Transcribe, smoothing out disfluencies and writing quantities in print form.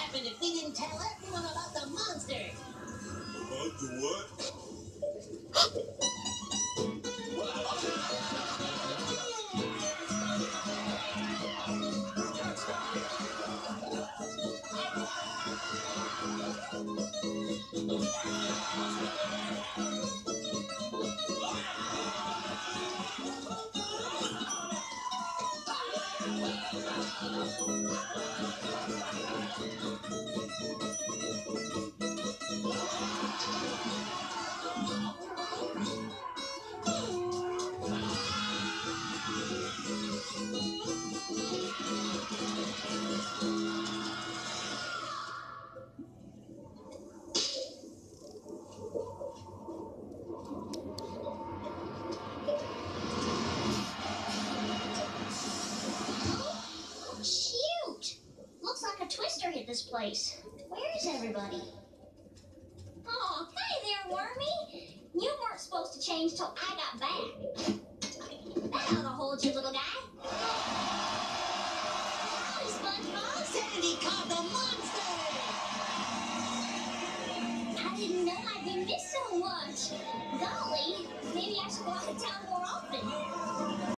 happen if we didn't tell everyone about the monster? About the what? Shoot! Looks like a twister hit this place. Where is everybody? Oh, hey there, Wormy. You weren't supposed to change till I got back. That ought to hold you, little guy. Howdy, SpongeBob. Sandy caught the monster! I didn't know I'd be missed so much. Golly, maybe I should go out of town more often.